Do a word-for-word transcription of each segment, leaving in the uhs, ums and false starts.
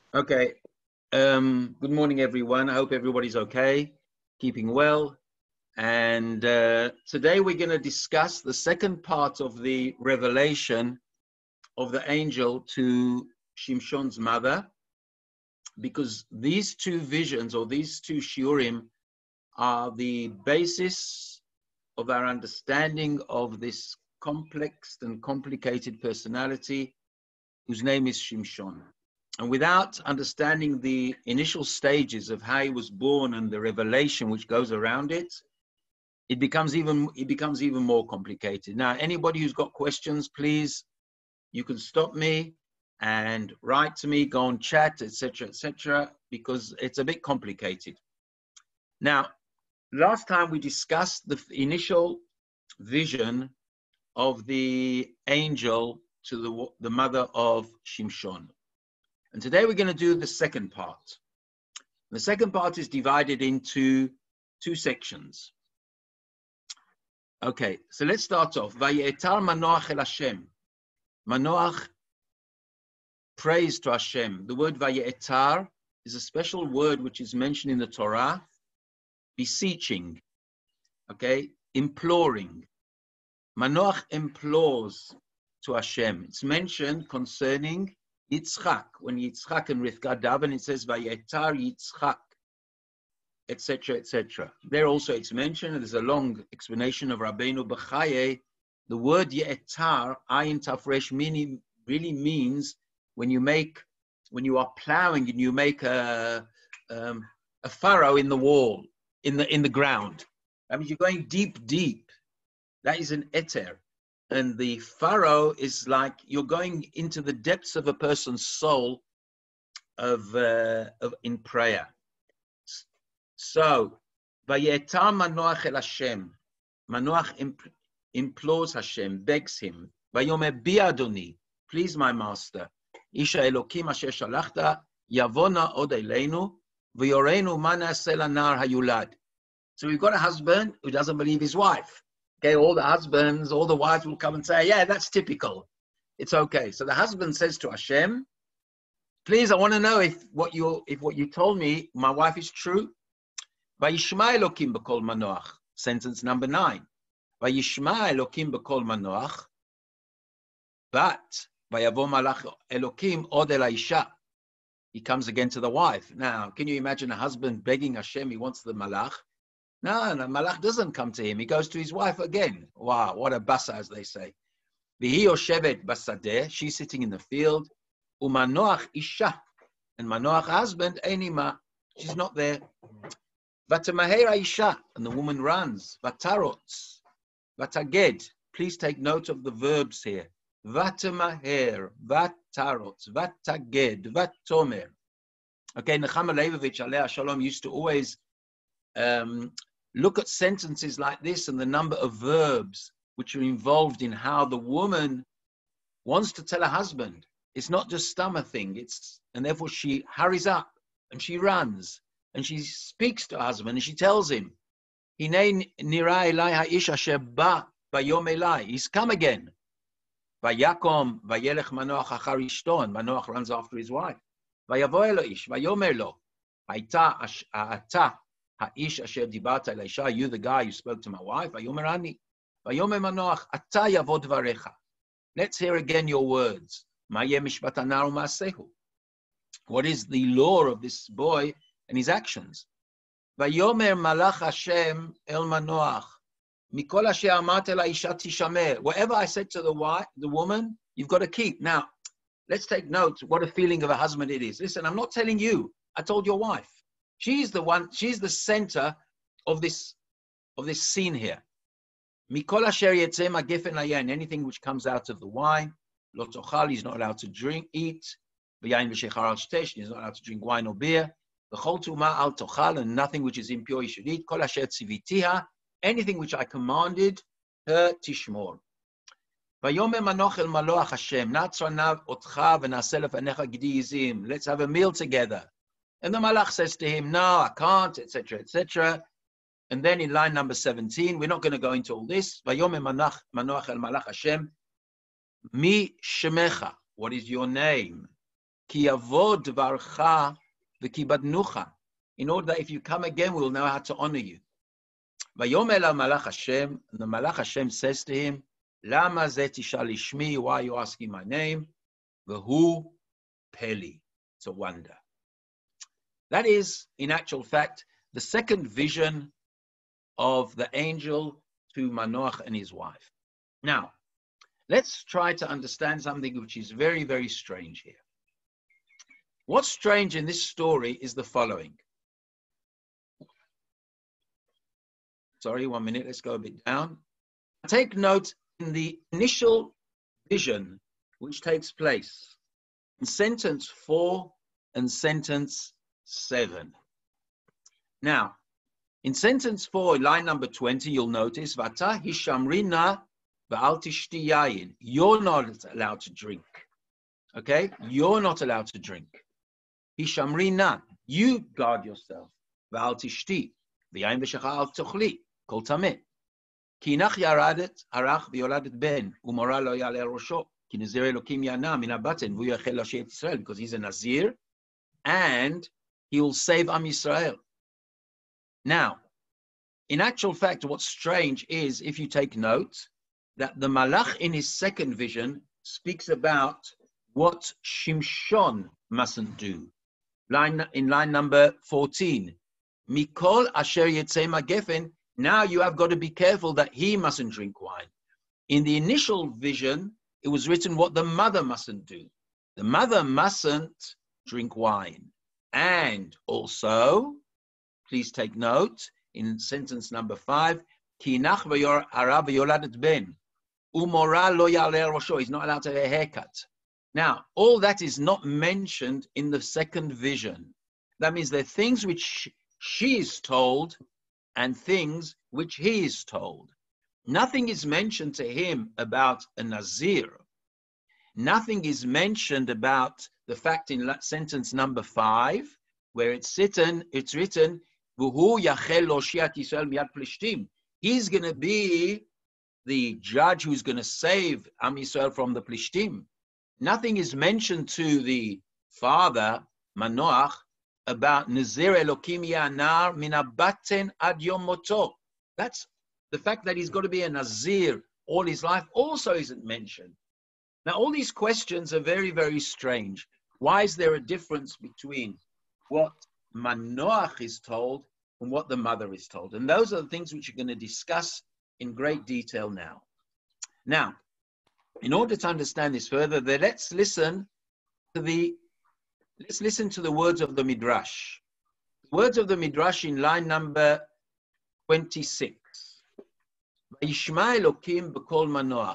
Okay. Um, good morning, everyone. I hope everybody's okay, keeping well. And uh, today we're going to discuss the second part of the revelation of the angel to Shimshon's mother, because these two visions or these two shiurim are the basis of our understanding of this complex and complicated personality whose name is Shimshon. And without understanding the initial stages of how he was born and the revelation which goes around it, it becomes even it becomes even more complicated. Now, anybody who's got questions, please, you can stop me and write to me, go on chat, et cetera, et cetera, because it's a bit complicated. Now, last time we discussed the initial vision of the angel to the, the mother of Shimshon. And today we're going to do the second part. The second part is divided into two sections. Okay, so let's start off. Vayetar Manoach el Hashem. Manoach prays to Hashem. The word Vayetar is a special word which is mentioned in the Torah, beseeching, okay, imploring. Manoach implores to Hashem. It's mentioned concerning Yitzchak. When Yitzchak and Rivka daven, it says Vayetar Yitzchak, et cetera, et cetera. There also it's mentioned, there's a long explanation of Rabbeinu Bechaye. The word Yetar, Ayin Tafresh, meaning really means when you make, when you are plowing and you make a, um, a furrow in the wall, in the in the ground. I mean, you're going deep, deep. That is an eter. And the furrow is like you're going into the depths of a person's soul of, uh, of in prayer. So, Vayetar Manoach el Hashem. Manoach imp- implores Hashem, begs him. Vayomer bi Adoni, please my master. Isha Elokim asher shalachta, yavona od eleinu, v'yorenu ma na'aseh lanar hayulad. So we've got a husband who doesn't believe his wife. Okay, all the husbands, all the wives will come and say, yeah, that's typical. It's okay. So the husband says to Hashem, please, I want to know if what you if what you told me, my wife, is true. Vayishma Elokim b'kol Manoach. Sentence number nine. Vayishma Elokim b'kol Manoach. But vayavo malach Elokim od el ha'isha. He comes again to the wife. Now, can you imagine a husband begging Hashem? He wants the malach. No, no, Malach doesn't come to him. He goes to his wife again. Wow, what a basa, as they say. V'hi yoshevet basadeh, she's sitting in the field. Umanoach isha, and Manoach husband, einima, she's not there. Vatamaher isha, and the woman runs. Vatarotz, vataged. Please take note of the verbs here. Vatamaher, vatarotz, vataged, vatomer. Okay, Nechama Leibovich, Alei Shalom, used to always um, look at sentences like this and the number of verbs which are involved in how the woman wants to tell her husband. It's not just stomach thing. It's and therefore she hurries up and she runs and she speaks to her husband and she tells him, "Hinei nira elai ha'ish asher ba bayom elai." He's come again. Vayakom vayelech Manoach achar ishto, and Manoach runs after his wife. Vayavo elo ish vayomer lo, Haita ata ha'ish asher dibata el ha'isha. You the guy who spoke to my wife. Vayomer ani. Vayomer Manoach ata yavo dvarecha. Let's hear again your words. What is the law of this boy and his actions? Vayomer malach Hashem el Manoach. Mikol asher amart el ha'isha tishamer. Whatever I said to the wife, the woman, you've got to keep. Now, let's take note what a feeling of a husband it is. Listen, I'm not telling you. I told your wife. She's the one. She's the center of this of this scene here. Mikol asher yetzeh magefen layain. Anything which comes out of the wine. Lo tochal, he's not allowed to drink, eat. V'yain v'shechar al shtesh, he's not allowed to drink wine or beer. V'chol tuma al tochal, and nothing which is impure he should eat. Kol asher tzivitiha, anything which I commanded her tishmor. Vayomer Manoach el Maloach Hashem, natzranav otcha v'naseh lefanecha gidi yizim. Let's have a meal together. And the Malach says to him, no, I can't, et cetera, et cetera. And then in line number seventeen, we're not going to go into all this. Vayomer Manoach el Malach Hashem, Mi shemecha, what is your name? ki yavod dvarcha v'kibadnucha. In order that if you come again, we will know how to honor you. Vayomer elav malach Hashem, and the malach Hashem says to him, Lama ze tishal ishmi, why are you asking my name? V'hu peli. It's a wonder. That is, in actual fact, the second vision of the angel to Manoach and his wife. Now, let's try to understand something which is very, very strange here. What's strange in this story is the following. Sorry, one minute, let's go a bit down. Take note in the initial vision which takes place in sentence four and sentence seven. Now, in sentence four, line number twenty, you'll notice, Vata hishamrina v'al tishti yayin. You're not allowed to drink. Okay? You're not allowed to drink. Hishamrina. You guard yourself. V'al tishti. V'yayin v'shecha al tochli. Kol tameh. Ki inach yaradet harach v'yoladet ben. Umora lo yale rosho. Ki nazir Elokim yana min habaten v'hu yachel l'ashet Yisrael. Because he's a Nazir. And he will save Am Yisrael. Now, in actual fact, what's strange is, if you take note, that the Malach in his second vision speaks about what Shimshon mustn't do. Line, in line number fourteen, Mikol asher yetzei magefen, now you have got to be careful that he mustn't drink wine. In the initial vision, it was written what the mother mustn't do. The mother mustn't drink wine. And also, please take note, in sentence number five, Ki inach hara v'yoladet ben, umora lo yaleh rosho. He's not allowed to have a haircut. Now, all that is not mentioned in the second vision. That means there are things which she is told and things which he is told. Nothing is mentioned to him about a Nazir. Nothing is mentioned about the fact in sentence number five, where it's written, it's written, he's going to be the judge who's going to save Am Yisrael from the Plishtim. Nothing is mentioned to the father, Manoach, about Nazir Elokim Yanar min habaten ad yom moto. That's the fact that he's got to be a Nazir all his life also isn't mentioned. Now, all these questions are very, very strange. Why is there a difference between what Manoach is told and what the mother is told? And those are the things which we're going to discuss in great detail now. Now, in order to understand this further, then let's listen to the let's listen to the words of the Midrash. The words of the Midrash in line number twenty-six. Vayishma Elokim b'kol Manoach.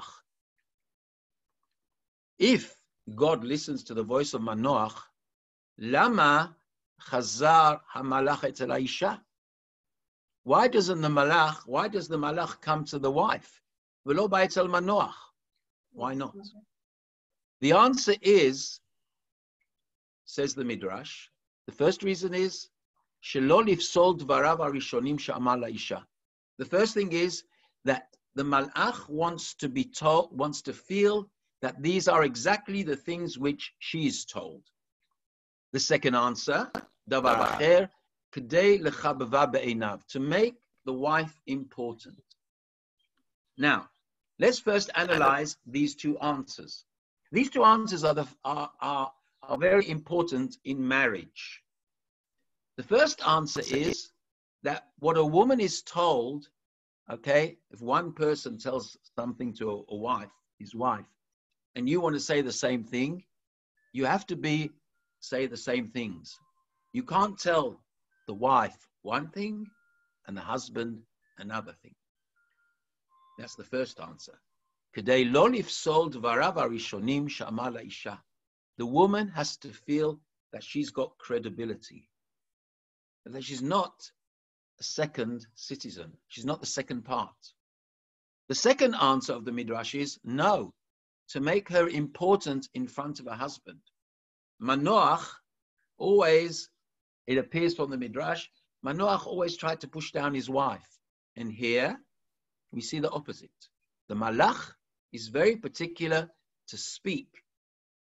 If God listens to the voice of Manoach, lama chazar hamalach etzel haisha? Why doesn't the malach? Why does the malach come to the wife? V'lo ba'etzel Manoach. Why not? The answer is, says the Midrash, the first reason is shelo lifsol dvarav harishonim she'amar laisha. The first thing is that the malach wants to be told, wants to feel that these are exactly the things which she is told. The second answer, davar acher, kedei lechabava be'einav, to make the wife important. Now, let's first analyze these two answers. These two answers are, the, are, are, are very important in marriage. The first answer is that what a woman is told, okay, if one person tells something to a, a wife, his wife, and you want to say the same thing, you have to be say the same things. You can't tell the wife one thing and the husband another thing. That's the first answer. Kedei lo lifsol dvarav harishonim she'amar laisha. The woman has to feel that she's got credibility, that she's not a second citizen. She's not the second part. The second answer of the Midrash is no, to make her important in front of her husband. Manoach always, it appears from the Midrash, Manoach always tried to push down his wife. And here we see the opposite. The malach is very particular to speak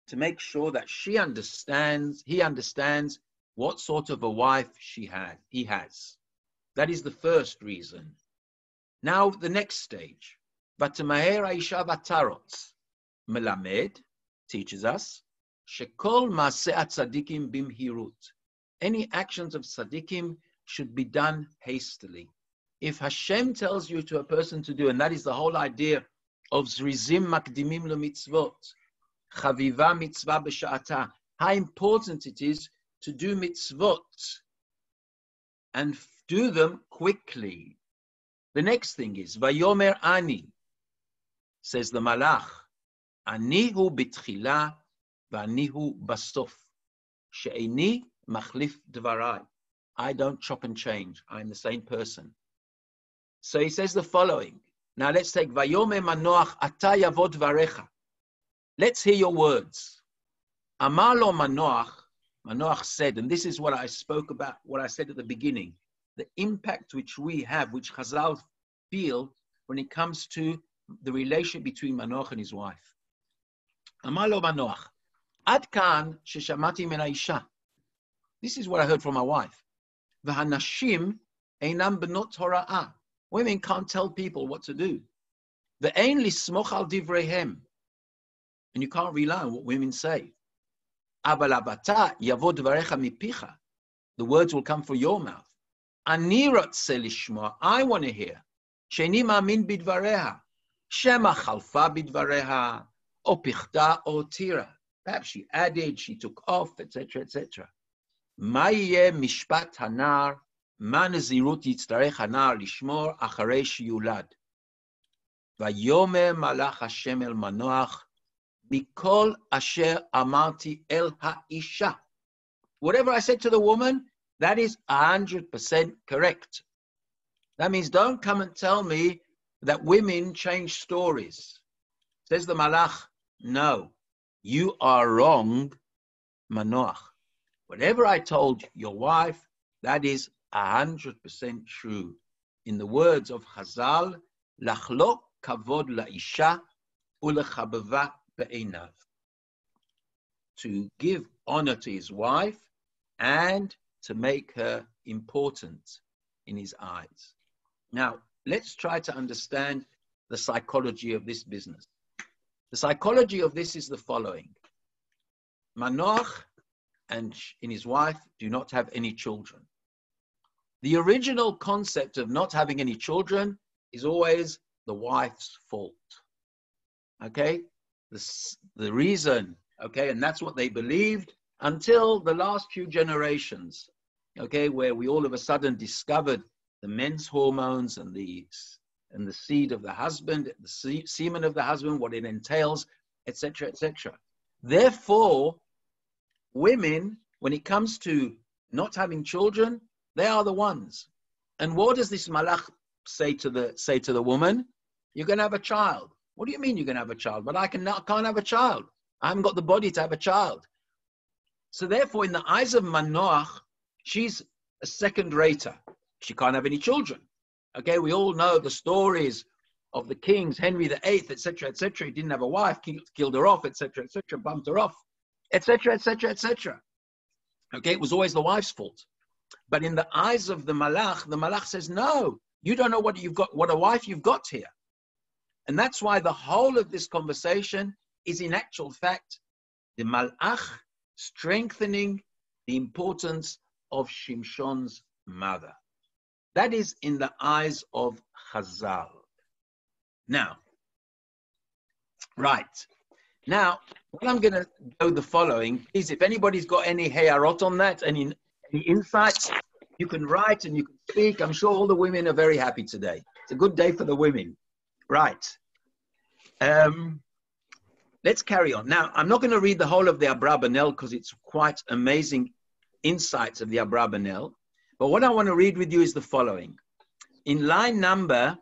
to make sure that she understands, he understands what sort of a wife she had, he has. That is the first reason. Now, the next stage. Vatamaher Aisha Vatarot. Melamed teaches us, Shekol Maaseh Tzadikim Bimhirut. Any actions of tzaddikim should be done hastily. If Hashem tells you to a person to do, and that is the whole idea of Zrizim Makdimim LeMitzvot, Chaviva Mitzvah B'Sha'ata, how important it is to do mitzvot and do them quickly. The next thing is, Vayomer Ani, says the Malach, Anihu B'Tchila V'Anihu Basof, She'eni Machlif Dvarai. I don't chop and change. I'm the same person. So he says the following. Now let's take Vayomer Manoach Ata Yavod Varecha. Let's hear your words. Amar lo Manoach, Manoach said, and this is what I spoke about, what I said at the beginning, the impact which we have, which Chazal feel when it comes to the relation between Manoach and his wife. Amar lo Manoach, Ad kan sheshamati min ha'isha. This is what I heard from my wife. V'hanashim einam benot hora'ah. Women can't tell people what to do. Ve'ein lismoch al divreihem. And you can't rely on what women say. Aval abata yavod dvarecha mipicha. The words will come from your mouth. Ani ratzeh lishmoa. I want to hear. Sheni ma'amin bidvareha. Shema chalfa bidvareha. O pichta o tira. Perhaps she added, she took off, et cetera, et cetera. Ma yeh mishpat hanar. Ma nezirut yitztarech hanar lishmor acharei sheyulad. Vayomer malach Hashem el Manoach. Mikol asher amarti el ha'isha. Whatever I said to the woman, that is one hundred percent correct. That means don't come and tell me that women change stories. Says the Malach, no, you are wrong, Manoach. Whatever I told your wife, that is one hundred percent true. In the words of Chazal, Lachlo kavod la'isha ulechabava be'einav. To give honor to his wife and to make her important in his eyes. Now, let's try to understand the psychology of this business. The psychology of this is the following. Manoach and in his wife do not have any children. The original concept of not having any children is always the wife's fault. Okay? The, the reason, okay, and that's what they believed until the last few generations, okay, where we all of a sudden discovered the men's hormones and the, and the seed of the husband, the se semen of the husband, what it entails, et cetera, et cetera. Therefore, women, when it comes to not having children, they are the ones. And what does this malach say to the say to the woman? You're going to have a child. What do you mean you're going to have a child? But I can I can't have a child. I haven't got the body to have a child. So therefore, in the eyes of Manoach, she's a second-rater. She can't have any children. Okay, we all know the stories of the kings, Henry the Eighth, et cetera, et cetera. He didn't have a wife, killed her off, et cetera, et cetera, bumped her off, et cetera, et cetera, et cetera. Okay, it was always the wife's fault. But in the eyes of the malach, the malach says, no, you don't know what you've got, what a wife you've got here. And that's why the whole of this conversation is in actual fact the malach strengthening the importance of Shimshon's mother. That is in the eyes of Chazal. Now, right. Now, what I'm going to do the following is if anybody's got any hayarot on that, any, any insights, you can write and you can speak. I'm sure all the women are very happy today. It's a good day for the women. Right. Um, let's carry on. Now, I'm not going to read the whole of the Abrabanel because it's quite amazing insights of the Abrabanel. But what I want to read with you is the following. In line number,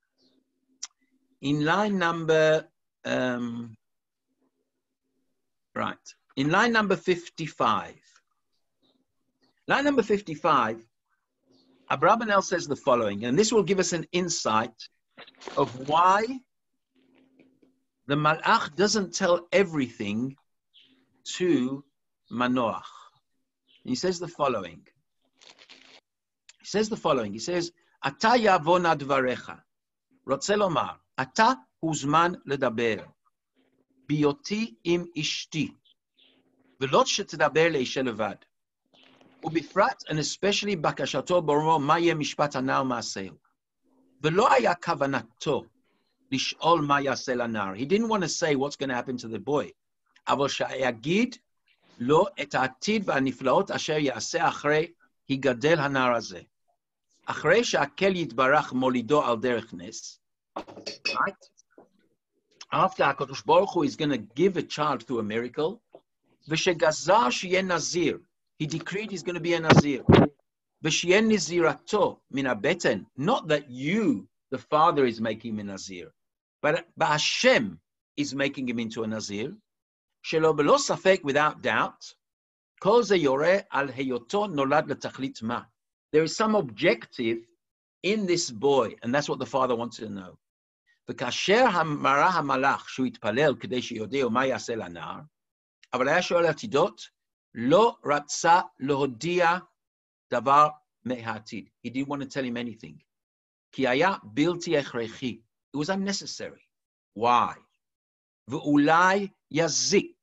in line number, um, right, in line number fifty-five, line number fifty-five, Abrabanel says the following, and this will give us an insight of why the Malach doesn't tell everything to Manoach. And he says the following. He says the following. He says, Ata yavona dvarecha. Rotze lomar, Ata huzman ledaber. Bioti im ishti. Velot shetdaber leisha levad. Ubifrat, and especially bakashato boro ma yeh mishpat hanar ma'aseh. Velo haya kavanato lish'ol ma yaseh lanar. He didn't want to say what's going to happen to the boy. Avol shayagid lo et ha'atid v'haniflaot asher yaseh achrei higadel hanar hazeh. Achrei she'akel yitbarach molido al derech nes. Right? After HaKadosh Baruch Hu is going to give a child through a miracle, v'shegazar sheyeh nazir. He decreed he's going to be a nazir. V'sheyeh nizirato min habeten. Not that you, the father, is making him a nazir, but, but Hashem is making him into a nazir. Shelo belo safek, without doubt. Kol ze yoreh al heyoto nolad letachlit ma. There is some objective in this boy, and that's what the father wants to know. וכאשר המראה המלאך שהוא התפלל כדי שיודע מה יעשה לנער, אבל היה שואל עתידות, לא רצה להודיע דבר מהעתיד. He didn't want to tell him anything. כי היה בלתי הכרחי. It was unnecessary. Why? ואולי יזיק.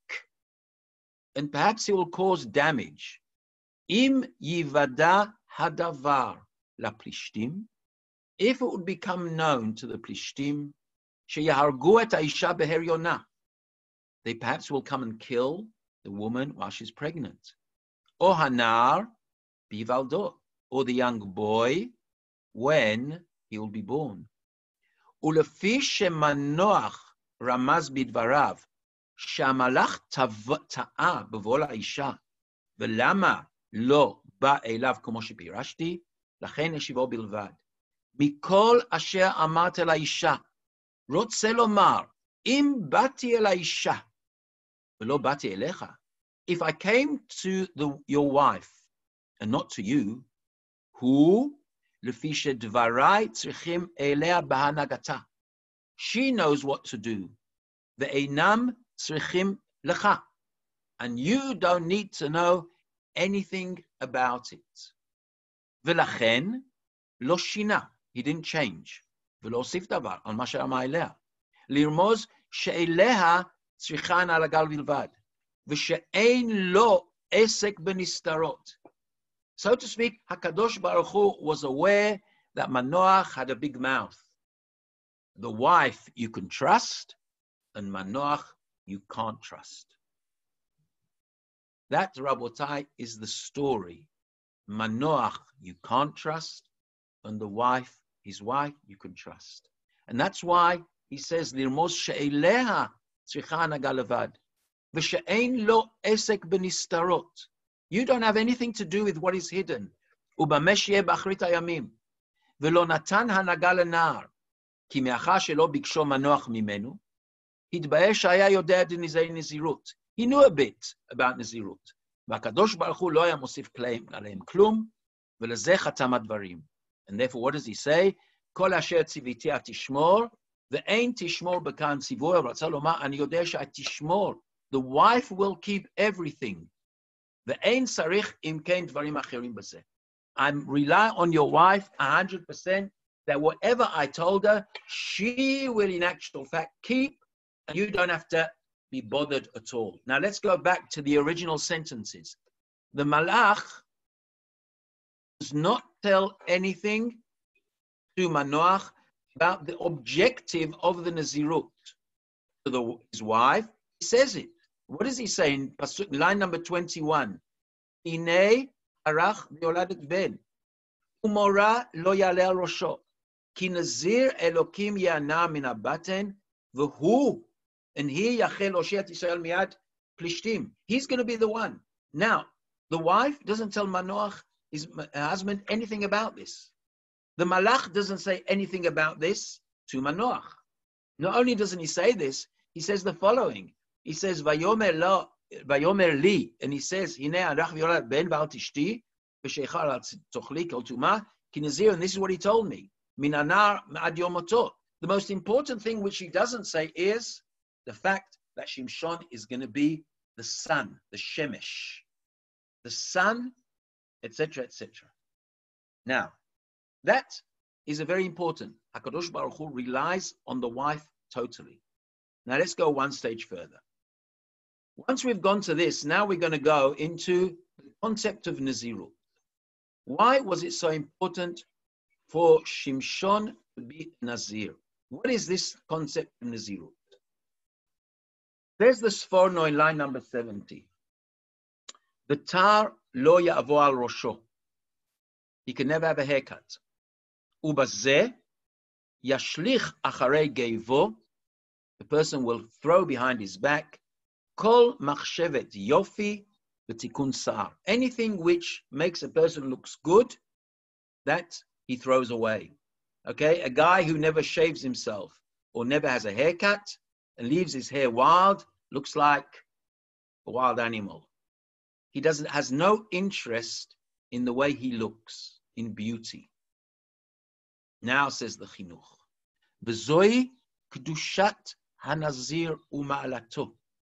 And perhaps it will cause damage. אם יוודע הדבר לפלישתים, if it would become known to the Plishtim, sheyahargu et ha'isha beheryona, they perhaps will come and kill the woman while she's pregnant. Or hanar bivaldo, or the young boy when he will be born. Ulefi shemanoach ramaz bidvarav, shamalach ta'a b'vol ha'isha, velama lo ba elav komo shepirashti, lachen yeshivo bilvad. מכל אשר אמרת אל האישה, רוצה לומר, אם באתי אל האישה, ולא באתי אליך, if I came to the, your wife, and not to you, הוא, לפי שדבריי צריכים אליה בהנהגתה. She knows what to do, ואינם צריכים לך, and you don't need to know anything about it. ולכן, לא שינה. He didn't change. ולא הוסיף דבר על מה שאמר אליה. לרמוז שאליה צריכה על הגל בלבד. ושאין לו עסק בנסתרות. So to speak, HaKadosh Baruch Hu was aware that Manoach had a big mouth. The wife you can trust, and Manoach you can't trust. That, Rabotai, is the story. Manoach you can't trust, and the wife, his wife, you can trust. And that's why he says, Lirmos she'eleha tzricha hanaga levad, v'she'ein lo esek b'nistarot. You don't have anything to do with what is hidden. U'bamesh yeh b'achrit hayamim, v'lo natan hanaga lena'ar, ki me'achar she'lo biksho Manoach mimenu, hitbaeh she'aya yodea dinizei nizirut. He knew a bit about nizirut. V'akadosh Baruch Hu lo haya mosif aleim klum, v'lezeh chatam advarim. And therefore, what does he say? Kol asher tziviti atishmor, ve'ein tishmor b'kan tzivur, ratzah lomar, ani yodeh she'atishmor. The wife will keep everything. Ve'ein sarich im kein dvarim acherim b'zeh. I'm relying on your wife one hundred percent that whatever I told her, she will in actual fact keep, and you don't have to be bothered at all. Now let's go back to the original sentences. The malach does not tell anything to Manoach about the objective of the Nazirut. To the, his wife, he says it. What does he say in line number twenty-one? Inei arach v'yoladet ben, umora lo yaleh al rosho, ki nazir elokim yana min habaten, v'hu, and he yachel oshet Yisrael miad plishtim. He's going to be the one. Now, the wife doesn't tell Manoach, his husband, anything about this. The malach doesn't say anything about this to Manoach. Not only doesn't he say this, he says the following. He says, Vayomer lo, Vayomer li, and he says, Hine arach v'yolad ben v'al tishti, v'sheichar al tochli kol tuma, ki nazir, and this is what he told me. Min anar ad yomoto. The most important thing which he doesn't say is the fact that Shimshon is going to be the sun, the shemesh, the sun, et cetera, et cetera. Now, that is a very important. HaKadosh Baruch Hu relies on the wife totally. Now let's go one stage further. Once we've gone to this, now we're going to go into the concept of Nazirut. Why was it so important for Shimshon to be Nazir? What is this concept of Nazirut? There's the Sforno in line number seventy. The tar lo ya'avo al rosho. He can never have a haircut. Ubazeh yashlich acharei geivo. The person will throw behind his back. Kol machshevet yofi v'tikun sa'ar. Anything which makes a person looks good, that he throws away. Okay, a guy who never shaves himself or never has a haircut and leaves his hair wild looks like a wild animal. He doesn't has no interest in the way he looks, in beauty. Now says the Chinuch, V'zoi kedushat hanazir u'ma'alato,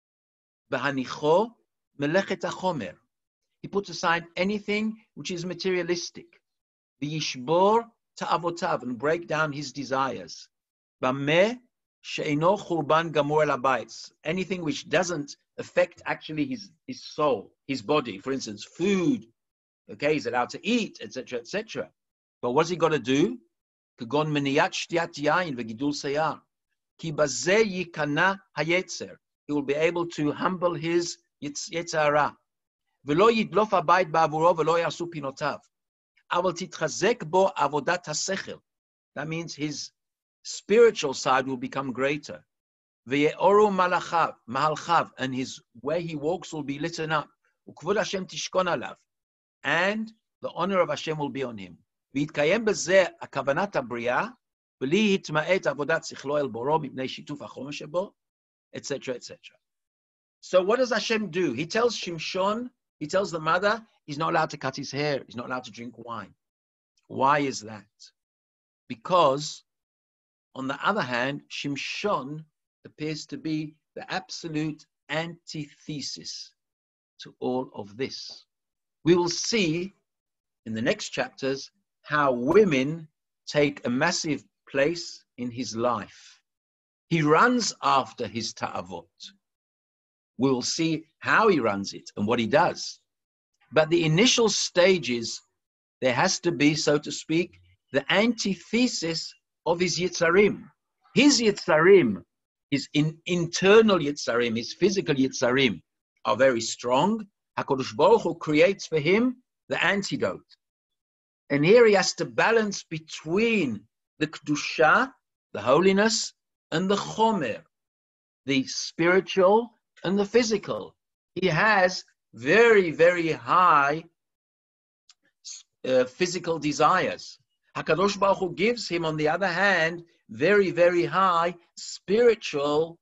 v'hanicho melechet hachomer. He puts aside anything which is materialistic. V'yishbor ta'avotav, and break down his desires. B'meh she'eno churban gamur el habayis, anything which doesn't affect actually his, his soul, his body. For instance, food. Okay, he's allowed to eat, et cetera, et cetera. But what's he got to do? Kagon meniyat shtiyat yain v'gidul sayar. Ki bazeh yikana hayetzer. He will be able to humble his yetzara. V'lo yidlof habayit ba'avuro v'lo yasu pinotav. Aval titchazek bo avodat hasechel. That means his spiritual side will become greater. V'ye'oru malachav, mahalchav, and his way he walks will be lit up. Ukvod Hashem tishkon alav. And the honor of Hashem will be on him. V'yitkayem bezeh akavanat habriya, v'li hitma'et avodat sichlo el boro mipnei shituf hachom shebo, et cetera, et cetera. So what does Hashem do? He tells Shimshon, he tells the mother, he's not allowed to cut his hair, he's not allowed to drink wine. Why is that? Because, on the other hand, Shimshon appears to be the absolute antithesis to all of this. We will see in the next chapters how women take a massive place in his life. He runs after his ta'avot. We will see how he runs it and what he does. But the initial stages, there has to be, so to speak, the antithesis of his Yitzarim. His Yitzarim, his in, internal Yitzarim, his physical Yitzarim are very strong. HaKadosh Baruch Hu creates for him the antidote. And here he has to balance between the Kedusha, the holiness, and the Chomer, the spiritual and the physical. He has very, very high uh, physical desires. HaKadosh Baruch Hu gives him, on the other hand, very, very high spiritual,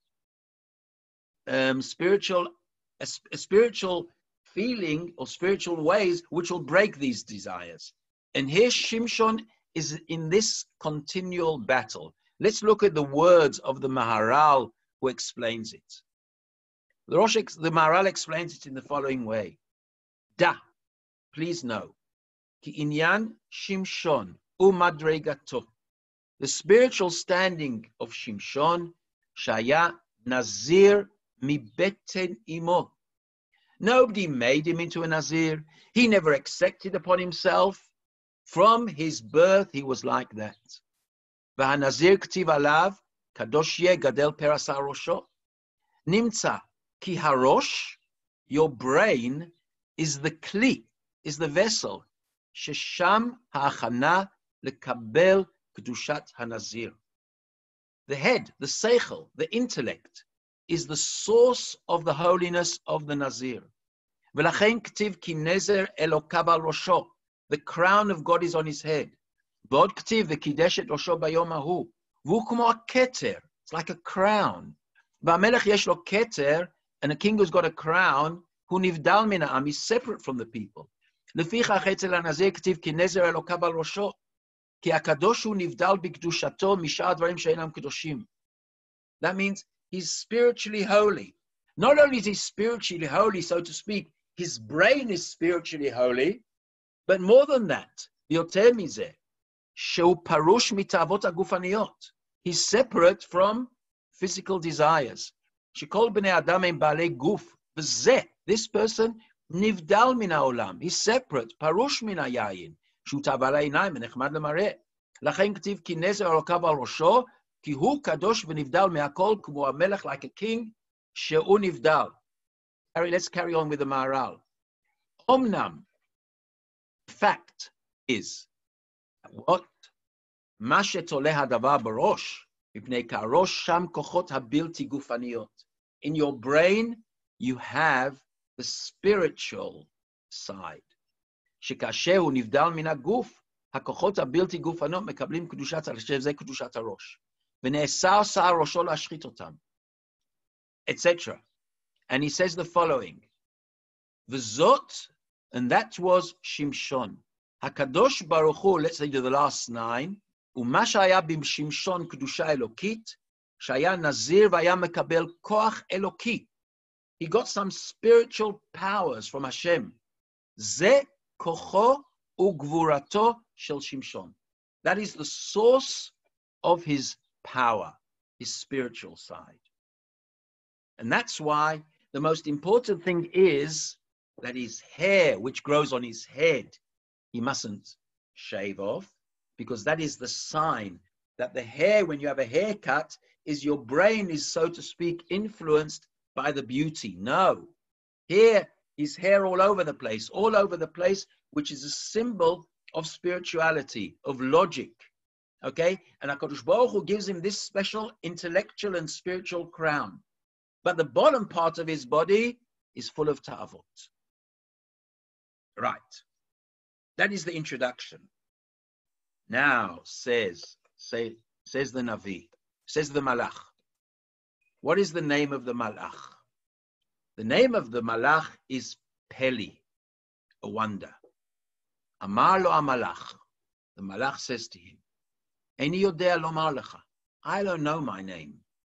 um, spiritual, a, a spiritual feeling or spiritual ways which will break these desires. And here Shimshon is in this continual battle. Let's look at the words of the Maharal who explains it. The, Rosh, the Maharal explains it in the following way. Da, please know, ki inyan Shimshon umadregato, the spiritual standing of Shimshon, shaya nazir mi beten imo. Nobody made him into a nazir. He never accepted upon himself. From his birth, he was like that. V'hanazir k'tiv alav kadosh yeh gadel peras harosho. Nimtza ki harosh, your brain is the kli, is the vessel. Shesham ha'achana lekabel kedushat hanazir. The head, the seichel, the intellect, is the source of the holiness of the nazir. V'lachen k'tiv ki nezer elokav al rosho. The crown of God is on his head. V'od k'tiv v'kidesh et rosho bayom hahu. V'hu k'mo ha'keter. It's like a crown. V'amelech yesh lo keter, and a king who's got a crown, hu nivdal min ha'am, is separate from the people. Lefichach etzel hanazir k'tiv ki nezer elokav al rosho. Ki hakadosh hu nivdal b'kedushato mishar dvarim she'enam kedoshim. That means he's spiritually holy. Not only is he spiritually holy, so to speak, his brain is spiritually holy, but more than that, יותר מזה, שהוא פרוש מתאוות הגופניות. He's separate from physical desires. שכל בני אדם הם בעלי גוף, וזה, this person, נבדל מן העולם. He's separate, פרוש מן היין, שהוא תאווה לעיניים ונחמד למראה. לכן כתיב כי נזר אלוקיו על ראשו, כי הוא קדוש ונבדל מהכל, כמו המלך, like a king, שהוא נבדל. Let's carry on with the Maharal. אמנם, fact is, what? מה שתולה הדבר בראש, מפני כראש שם כוחות הבלתי גופניות. In your brain, you have the spiritual side. שכאשר הוא נבדל מן הגוף, הכוחות הבלתי גופניות מקבלים קדושת, שזה קדושת הראש. ונאסר שר ראשו להשחית אותם. et cetera. And he says the following, וזאת, and that was שמשון. הקדוש ברוך הוא, let's say to the last nine, ומה שהיה בשמשון קדושה אלוקית, שהיה נזיר והיה מקבל כוח אלוקי. He got some spiritual powers from Hashem. זה כוחו וגבורתו של שמשון. That is the source of his power, his spiritual side. And that's why the most important thing is that his hair, which grows on his head, he mustn't shave off, because that is the sign that the hair, when you have a haircut, is your brain is, so to speak, influenced by the beauty. No. Here, his hair all over the place, all over the place, which is a symbol of spirituality, of logic. Okay? And HaKadosh Baruch Hu gives him this special intellectual and spiritual crown. But the bottom part of his body is full of ta'avot. Right. That is the introduction. Now, says, say, says the Navi, says the Malach. What is the name of the Malach? The name of the Malach is Peli, a wonder. Amar lo Amalach. The Malach says to him, Eini yodea lomar lecha. I don't know my name.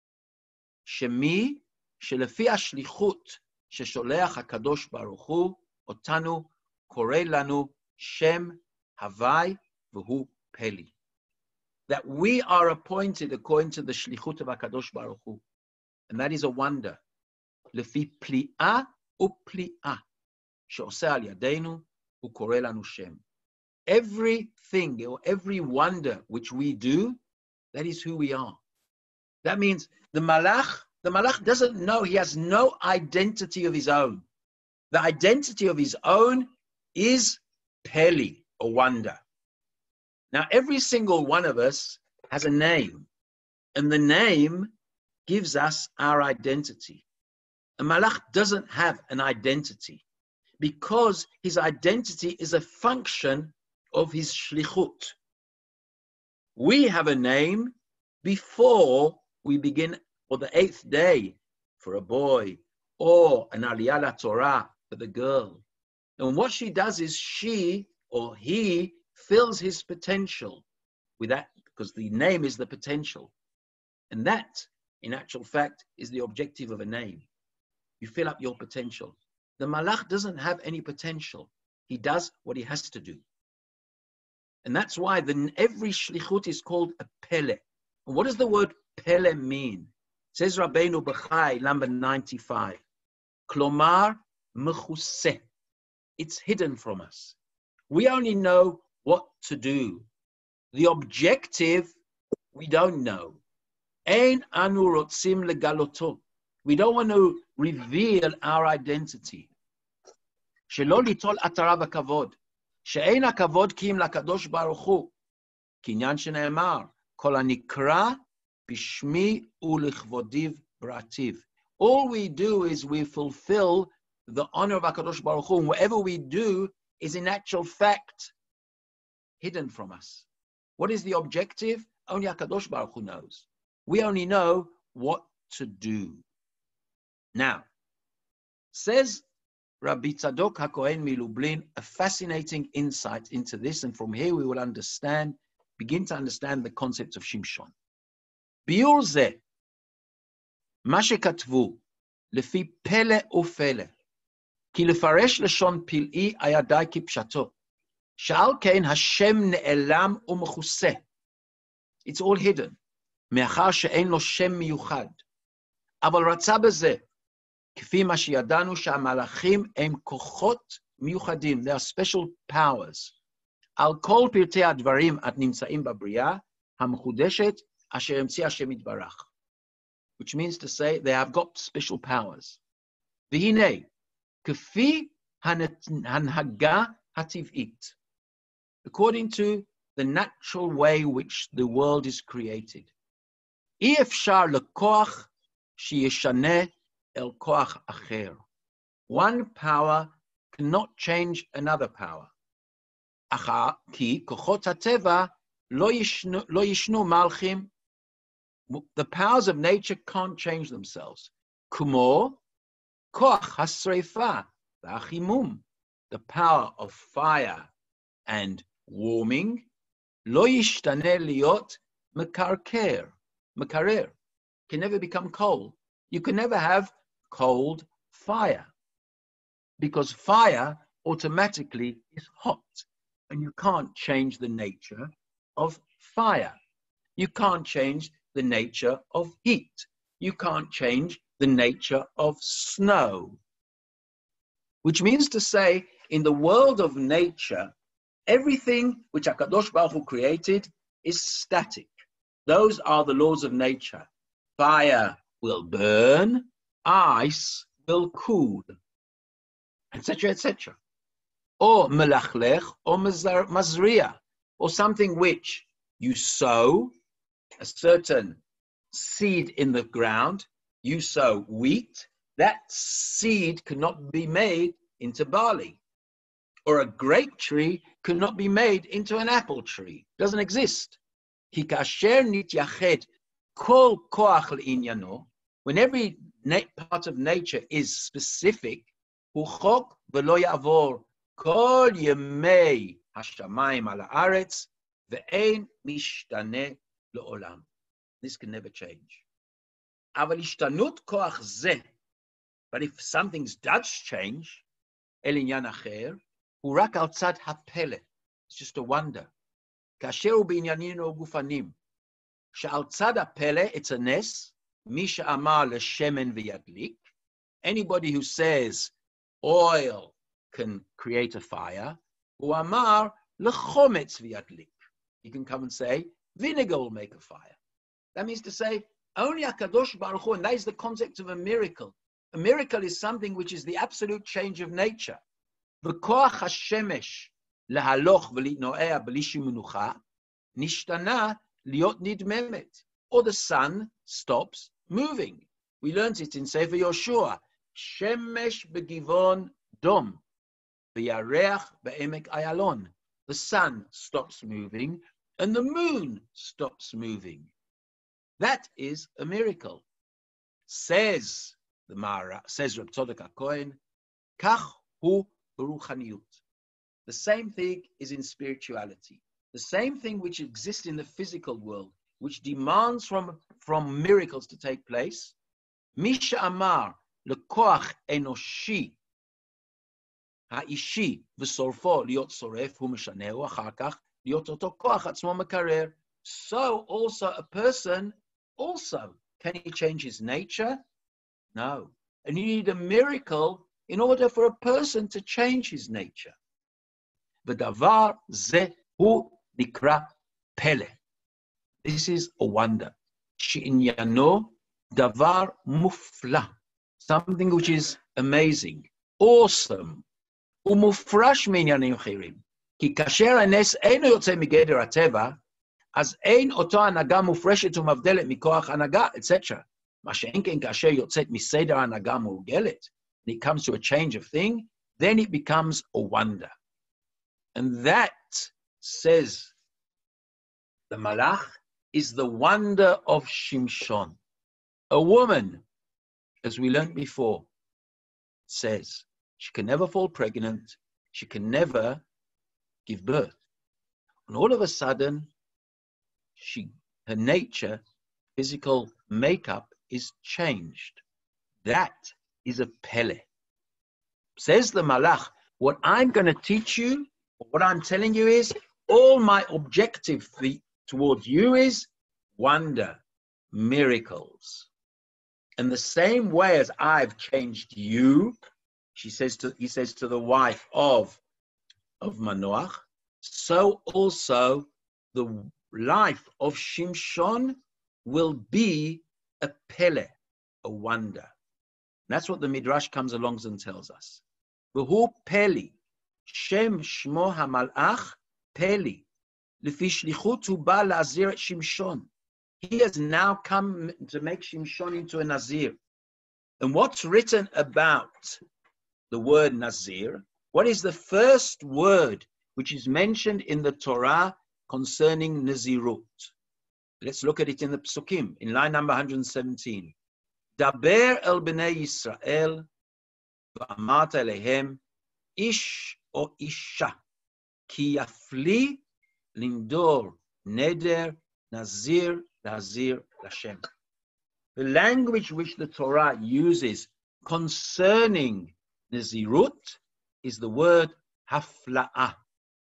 Shemi shelefi hashlichut shesholeach HaKadosh Baruch Hu otanu korei lanu Shem Havai v'hu Peli. That we are appointed according to the shlichut of HaKadosh Baruch Hu. And that is a wonder. Lefi pli'ah u'pli'ah she'oseh al yadeinu u'korei lanu Shem. Everything or every wonder which we do, that is who we are. That means the Malach, the Malach doesn't know, he has no identity of his own. The identity of his own is Peli, a wonder. Now, every single one of us has a name, and the name gives us our identity. A Malach doesn't have an identity because his identity is a function of his shlichut. We have a name before we begin, or the eighth day for a boy, or an aliyah la Torah for the girl. And what she does is she or he fills his potential with that, because the name is the potential. And that, in actual fact, is the objective of a name. You fill up your potential. The Malach doesn't have any potential. He does what he has to do. And that's why the, every shlichut is called a pele. And what does the word pele mean? It says Rabbeinu Bechai, number ninety-five. Klomar mechuseh. It's hidden from us. We only know what to do. The objective, we don't know. Ein anu rotzim legaloto. We don't want to reveal our identity. Shelo litol atara v'kavod. שאין הכבוד כי אם לקדוש ברוך הוא, כעניין שנאמר, כל הנקרא בשמי ולכבודיו בראתיו. All we do is we fulfill the honor of HaKadosh Baruch Hu, and whatever we do is in actual fact hidden from us. What is the objective? Only HaKadosh Baruch Hu knows. We only know what to do. Now, says Rabbi Tzadok HaKohen Milublin, a fascinating insight into this, and from here we will understand, begin to understand the concept of Shimshon. Biur zeh, ma shekatvu, לפי פלא ופלא. כי לפרש לשון פלאי היה די כפשטו. שעל כן השם נעלם ומכוסה. It's all hidden. מאחר שאין לו שם מיוחד. אבל רצה בזה, כפי מה שידענו שהמלאכים הם כוחות מיוחדים. They are special powers. על כל פרטי הדברים הנמצאים בבריאה, המחודשת, אשר המציא השם יתברך. Which means to say, they have got special powers. והנה, כפי הנהגה הטבעית, according to the natural way which the world is created, אי אפשר לכוח שישנה אל כוח אחר. One power cannot change another power. אחר כי כוחות הטבע לא ישנו, לא ישנו מלכים. The powers of nature can't change themselves. כמו כוח השריפה והחימום. The power of fire and warming לא ישתנה להיות מקרקר. מקרר. Can never become cold. You can never have cold fire. Because fire automatically is hot. And you can't change the nature of fire. You can't change the nature of heat. You can't change the nature of snow. Which means to say, in the world of nature, everything which HaKadosh Baruch Hu created is static. Those are the laws of nature. Fire will burn, ice will cool, et cetera, et cetera. Or melachlech, or mazria, or something which you sow, a certain seed in the ground, you sow wheat, that seed cannot be made into barley. Or a grape tree cannot be made into an apple tree. Doesn't exist. Ki kasher nityached kol koach le'inyano, when every part of nature is specific, hu chok v'lo ya'avor kol yemei hashamayim al haaretz ve'ein mishtane le'olam. This can never change. Aval ishtanut koach zeh, but if something does change, el inyan acher, hu rak al tzad hapele. It's just a wonder. Kasher hu b'inyanin o gufanim. Sha'al tzad hapele, it's a nes. Mi she'amar le'shemen v'yadlik. Anybody who says oil can create a fire, hu amar le'chometz v'yadlik. You can come and say vinegar will make a fire. That means to say only HaKadosh Baruch Hu, and that is the concept of a miracle. A miracle is something which is the absolute change of nature. V'koach hashemesh lahaloch v'litno'eh b'li shum menucha nishtana liot nidmemet. Or the sun stops moving. We learned it in Sefer Yoshua. Shemesh begivon dom v'yareach be'emek ayalon. The sun stops moving and the moon stops moving. That is a miracle. Says the Mara, says Reb Tzadok HaKohen, kach hu b'ruchaniyut. The same thing is in spirituality. The same thing which exists in the physical world, which demands from, from miracles to take place. Misha amar lekoach enoshi ha'ishi v'sorfo liot soref hu meshaneu achar kach liot oto koach atzmo mekarer. So also a person also, can he change his nature? No. And you need a miracle in order for a person to change his nature. V'davar ze hu nikra pele. This is a wonder. She'inyano davar mufla. Something which is amazing, awesome. Umufrash minyanim chirim. Ki kasher hanes eino yotze migeder hateva, אז אין אותו הנהגה מופרשת ומבדלת מכוח הנהגה, et cetera. מה שאין כן כאשר יוצאת מסדר ההנהגה המורגלת, and it comes to a change of thing, then it becomes a wonder. And that, says the Malach, is the wonder of Shimshon. A woman, as we learned before, says she can never fall pregnant, she can never give birth. And all of a sudden, She, her nature, physical makeup is changed. That is a pele. Says the Malach, what I'm going to teach you, what I'm telling you is, all my objective towards you is wonder, miracles. And the same way as I've changed you, she says to, he says to the wife of, of Manoach, so also the life of Shimshon will be a pele, a wonder. And that's what the Midrash comes along and tells us. V'hu peli, Shem shmo hamalach peli, lefi shlichut hu ba la'azir et Shimshon. He has now come to make Shimshon into a Nazir. And what's written about the word Nazir? What is the first word which is mentioned in the Torah concerning Nazirut? Let's look at it in the Psukim, in line number one hundred seventeen. Daber el bnei Yisrael, v'amart elehem, ish o isha, ki yafli lindor neder Nazir Nazir Lashem. The language which the Torah uses concerning Nazirut is the word hafla'ah.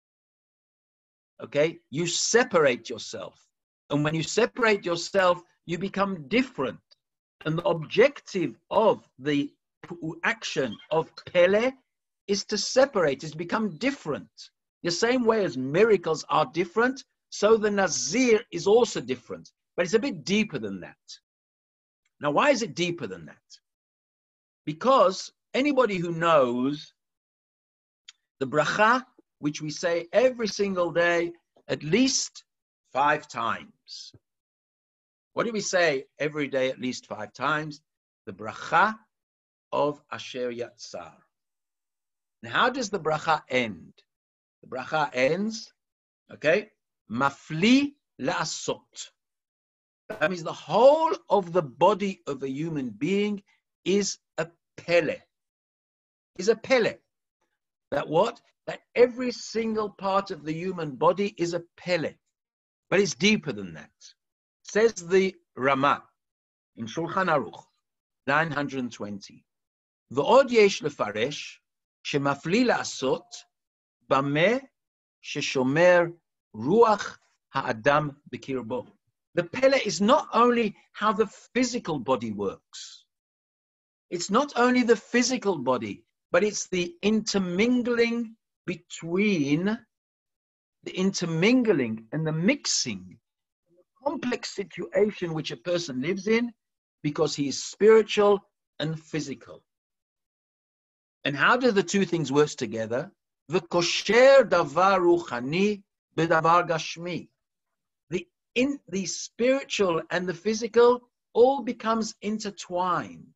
Okay? You separate yourself. And when you separate yourself, you become different. And the objective of the action of Pele is to separate, is to become different. The same way as miracles are different, so the Nazir is also different. But it's a bit deeper than that. Now, why is it deeper than that? Because anybody who knows the bracha, which we say every single day, at least five times. What do we say every day at least five times? The bracha of Asher Yatzar. And how does the bracha end? The bracha ends, okay, mafli la'asot. That means the whole of the body of a human being is a pele. Is a pele. That what? That every single part of the human body is a pele. But it's deeper than that. Says the Ramah in Shulchan Aruch, nine hundred twenty. V'od yesh lefaresh shemafli la'asot bameh sheshomer ruach ha'adam b'kirbo. The pele is not only how the physical body works. It's not only the physical body, but it's the intermingling between, the intermingling and the mixing, the complex situation which a person lives in because he is spiritual and physical. And how do the two things work together? V'kosher davar ruchani b'davar gashmi. In the spiritual and the physical all becomes intertwined.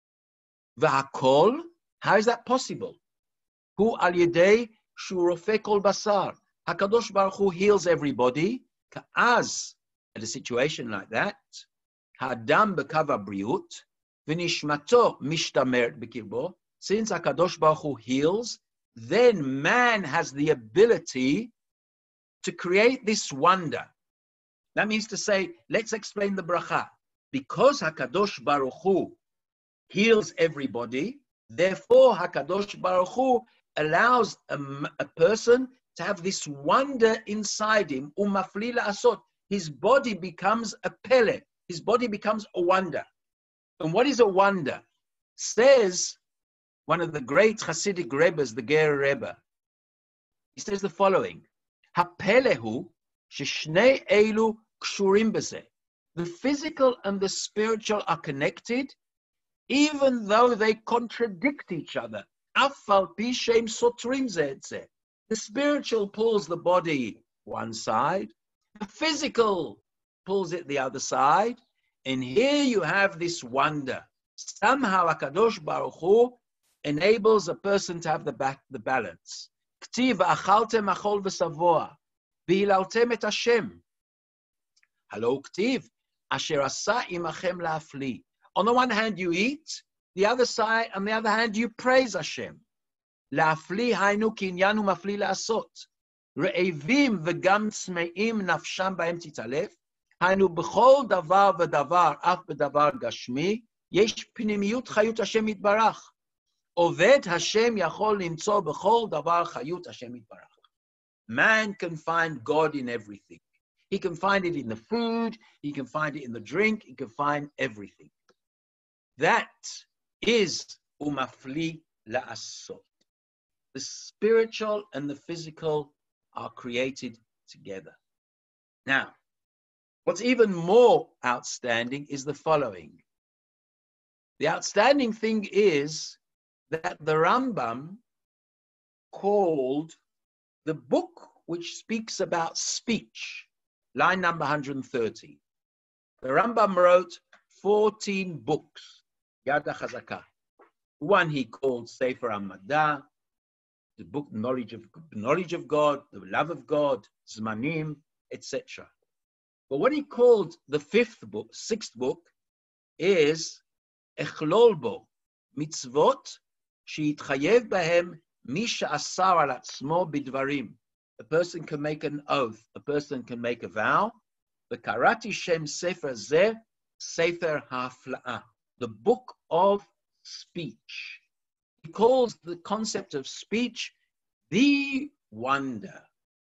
V'hakol, how is that possible? Hu al yedei shu rofeh kol basar. HaKadosh Baruch Hu heals everybody. Ka'az, at a situation like that, ha'adam b'kav briut, v'nishmato mishtameret b'kirbo. Since HaKadosh Baruch Hu heals, then man has the ability to create this wonder. That means to say, let's explain the bracha. Because HaKadosh Baruch Hu heals everybody, therefore HaKadosh Baruch Hu allows a, a person to have this wonder inside him, umafli la'asot. His body becomes a pele. His body becomes a wonder. And what is a wonder? Says one of the great Hasidic Rebbes, the Ger Rebbe. He says the following, ha'pelehu sheshnei elu kshurim b'zeh. The physical and the spiritual are connected, even though they contradict each other. Af al pi she'em sotrim zeh et zeh. The spiritual pulls the body one side, the physical pulls it the other side, and here you have this wonder. Somehow HaKadosh Baruch Hu enables a person to have the back, the balance. K'tiv v'achaltem achol v'savoa v'hilaltem et Hashem. Hello, K'tiv, asher asa imachem la'afli. On the one hand you eat, the other side, on the other hand you praise Hashem. La'afli hainu kinyanu mafli la'asot. Re'evim v'gam tzme'im nafsham ba'em titalef. Hainu b'chol davar v'davar af b'davar gashmi יש פנימיות חיות השם יתברך. עובד השם יכול למצוא בכל דבר חיות השם יתברך. Man can find God in everything. He can find it in the food, he can find it in the drink, he can find everything. That is umafli la'asot. The spiritual and the physical are created together. Now, what's even more outstanding is the following. The outstanding thing is that the Rambam called the book which speaks about speech, line number one hundred thirty. The Rambam wrote fourteen books, Yad HaChazakah. One he called Sefer HaMaddah, the book knowledge of knowledge of God, the love of God, Zmanim, et cetera. But what he called the fifth book, sixth book, is Echlol bo mitzvot sheitchayev bahem mi she'asar al atzmo bidvarim. A person can make an oath, a person can make a vow. The Karati Shem Sefer Zeh, Sefer HaHafla'ah, the book of speech. He calls the concept of speech the wonder,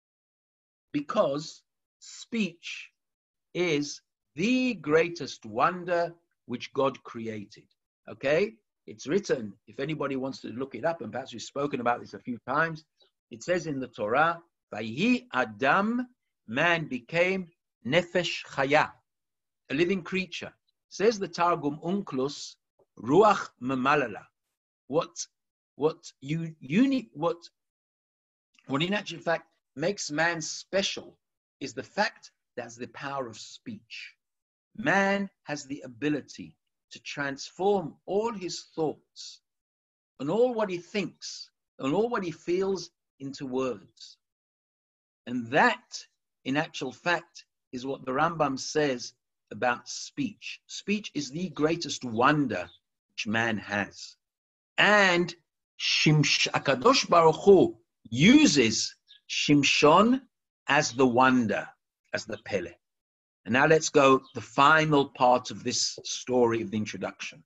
because speech is the greatest wonder which God created. Okay? It's written, if anybody wants to look it up, and perhaps we've spoken about this a few times, it says in the Torah, Vayihi Adam, man became nefesh chaya, a living creature. Says the Targum Onkelos, ruach memalala. What, what you, uni, what, what in actual fact makes man special is the fact that has the power of speech. Man has the ability to transform all his thoughts and all what he thinks and all what he feels into words. And that, in actual fact, is what the Rambam says about speech. Speech is the greatest wonder which man has. And Shimsh, Akadosh Baruch Hu uses Shimshon as the wonder, as the Pele. And now let's go the final part of this story of the introduction.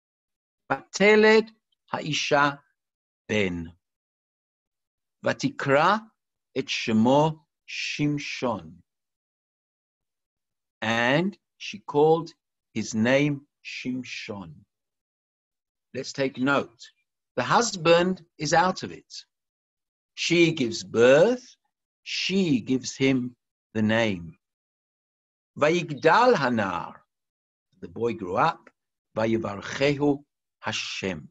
Vateled Haisha ben. Vatikra et shemo Shimshon. And she called his name Shimshon. Let's take note. The husband is out of it. She gives birth. She gives him the name. Vayigdal hanar. The boy grew up. Vayivarchehu Hashem.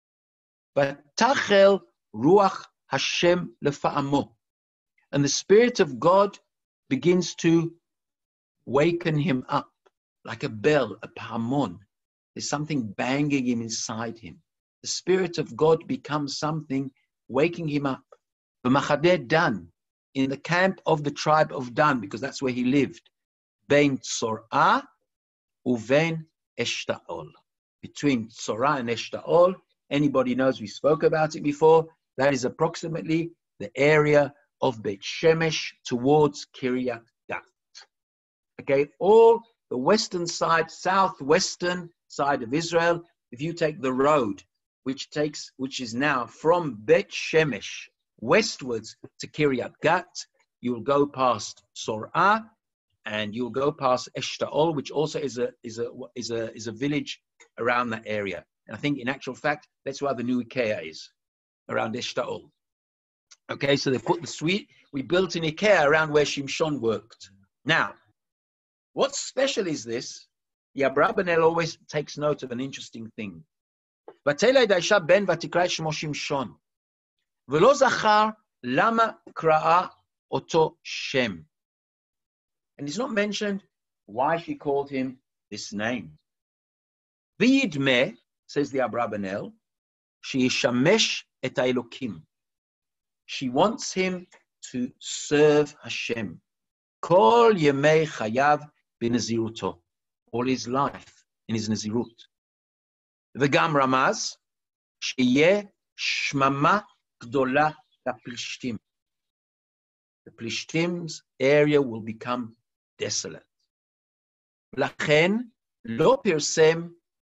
Vatachel ruach Hashem lefa'amo. And the Spirit of God begins to waken him up like a bell, a pahamon. There's something banging him inside him. The Spirit of God becomes something waking him up. B'machadeh Dan, in the camp of the tribe of Dan, because that's where he lived. Bein Tzorah uvein Eshtaol. Between Tzorah and Eshtaol, anybody knows, we spoke about it before, that is approximately the area of Beit Shemesh towards Kiryat Gat. Okay, all the western side, southwestern side of Israel, if you take the road, which takes, which is now from Beit Shemesh westwards to Kiryat Gat, you'll go past Sorah, and you'll go past Eshtaol, which also is a is a is a is a village around that area. And I think, in actual fact, that's where the new Ikea is, around Eshtaol. Okay, so they put the suite. We built an Ikea around where Shimshon worked. Now, what's special is this? The Abrabanel always takes note of an interesting thing. Vatela Daisha ben vatikra shmo Shimshon. V'lo zachar lama kra'a oto Shem. And it's not mentioned why she called him this name. V'yidmeh, says the Abrabanel, she yishamesh et ha'elokim. She wants him to serve Hashem. Kol yemei chayav b'neziruto. All his life in his nezirut. V'gam ramaz, sheyeh shmama gdola la'plishtim. The Plishtim's area will become desolate. Lachen lo pirsem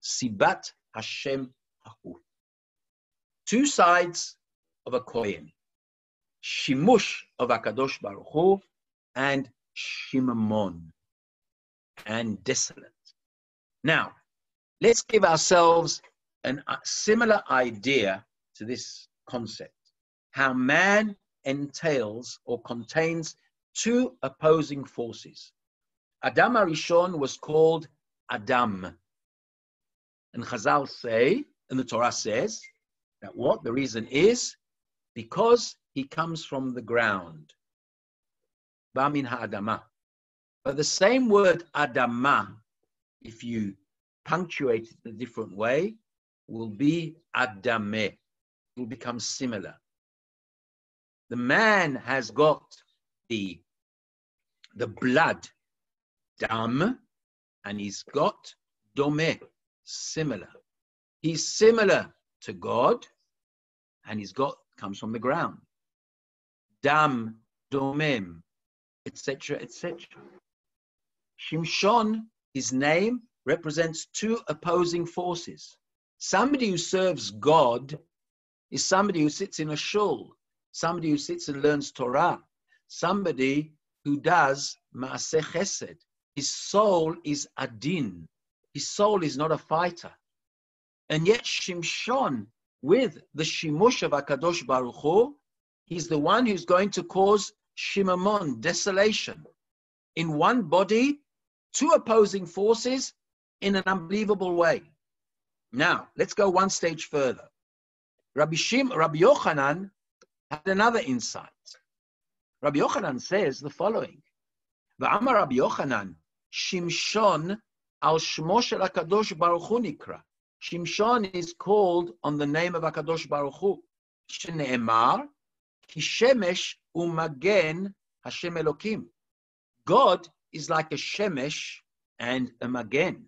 Sibat Hashem Hahu. Two sides of a coin. Shimush of HaKadosh Baruch Hu and Shimamon, and desolate. Now, let's give ourselves an, a similar idea to this concept. How man entails or contains two opposing forces. Adam HaRishon was called Adam. And Chazal say, and the Torah says, that what? The reason is because he comes from the ground. Ba min ha'adama. But the same word Adama, if you punctuate it in a different way, will be Adameh. It will become similar. The man has got the, the blood, dam, and he's got domeh, similar. He's similar to God, and he's got, comes from the ground. Dam, domem, et cetera, et cetera. Shimshon, his name, represents two opposing forces. Somebody who serves God is somebody who sits in a shul, somebody who sits and learns Torah, somebody who does ma'aseh chesed. His soul is adin. His soul is not a fighter. And yet Shimshon, with the shimush of HaKadosh Baruch Hu, he's the one who's going to cause shimamon, desolation. In one body, two opposing forces in an unbelievable way. Now, let's go one stage further. Rabbi Shim, Rabbi Yochanan had another insight. Rabbi Yochanan says the following: V'amar Rabbi Yochanan, Shimshon al shmo shel HaKadosh Baruch Hu nikra. Shimshon is called on the name of HaKadosh Baruch Hu. Shene'emar, ki shemesh umagen Hashem Elokim. God is like a shemesh and a magen.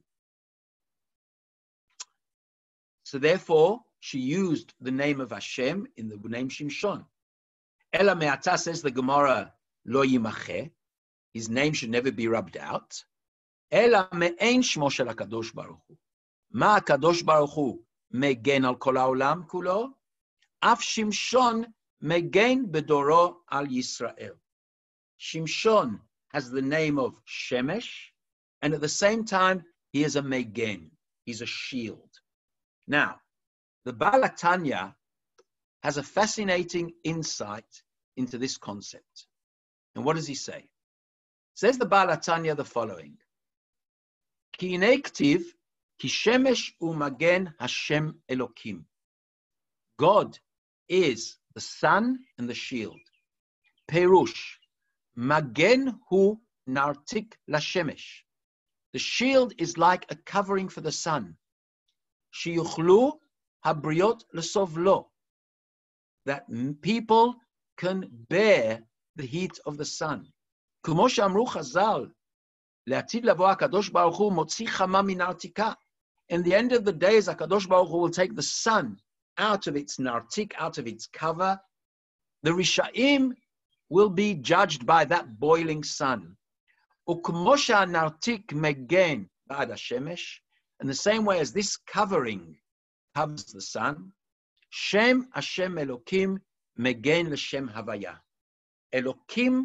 So therefore, she used the name of Hashem in the name Shimshon. Ela me'ata, says the Gemara, lo yimache. His name should never be rubbed out. Ela me'ein shmo shel HaKadosh Baruch Hu. Ma HaKadosh Baruch Hu megen al kol ha'olam kulo. Af Shimshon megen bedoro al Yisrael. Shimshon has the name of Shemesh, and at the same time, he is a megen. He's a shield. Now, the Baal HaTanya has a fascinating insight into this concept. And what does he say? Says the Baal HaTanya the following: Ki inei ktiv, ki shemesh umagen Hashem Elokim. God is the sun and the shield. Perush, magen hu nartik lashemesh. The shield is like a covering for the sun. Shiyuchlu habriot lesovlo. That people can bear the heat of the sun. Kumo she'amru Chazal, le'atid lavo HaKadosh Baruch Hu motzi chama min artika. In the end of the days, HaKadosh Baruch Hu will take the sun out of its nartik, out of its cover. The Rishaim will be judged by that boiling sun. Ukmo she'anartik megen ba'ad hashemesh. In the same way as this covering covers the sun, Shem Hashem Elokim megen l'Shem Havaya. Elokim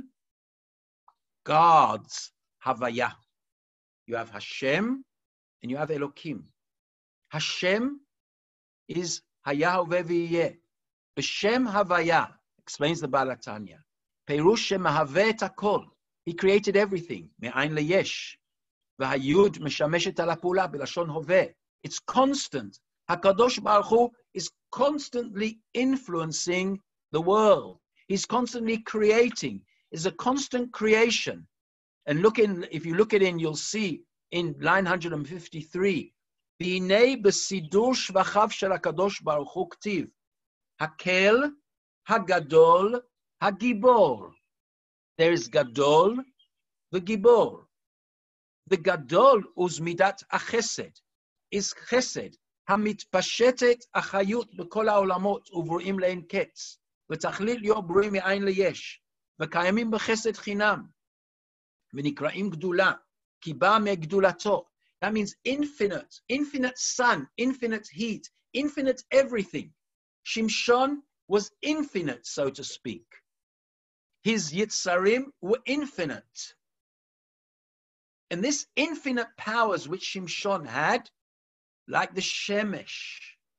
guards Havaya. You have Hashem and you have Elokim. Hashem is Haya Hoveh V'yeh. B'Shem Havaya, explains the Baal HaTanya. Perush Shemahave et hakol. He created everything. Me'ain leyesh. V'hayud meshameshet ala pula b'lashon hoveh. It's constant. HaKadosh Baruch Hu is constantly influencing the world. He's constantly creating. It's a constant creation. And look in, if you look at it, you'll see in line one hundred fifty-three, V'hinei b'sidur shvachav shel HaKadosh Baruch Hu ktiv. Hakel, Hagadol, Hagibor. There is Gadol, the Gibor. The Gadol uzmidat achesed is chesed. המתפשטת החיות בכל העולמות וברואים לאין קץ, ותכלית להיות ברואים מאין ליש, וקיימים בחסד חינם, ונקראים גדולה, כי באה מגדולתו. That means infinite, infinite sun, infinite heat, infinite everything. Shimshon was infinite, so to speak. His Yitzarim were infinite. And this infinite powers which Shimshon had, like the Shemesh,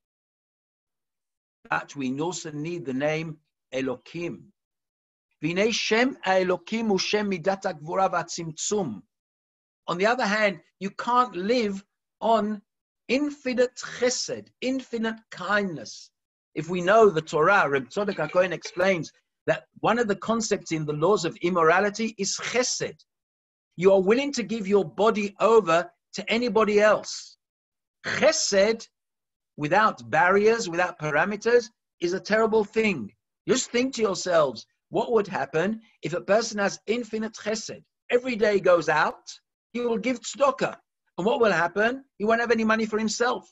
that we also need the name Elokim. V'nei Shem Elokim hu Shem midat hagvura v'atzimtzum. On the other hand, you can't live on infinite chesed, infinite kindness. If we know the Torah, Reb Tzadok HaKohen explains that one of the concepts in the laws of immorality is chesed. You are willing to give your body over to anybody else. Chesed, without barriers, without parameters, is a terrible thing. Just think to yourselves, what would happen if a person has infinite chesed? Every day he goes out, he will give tzedakah. And what will happen? He won't have any money for himself.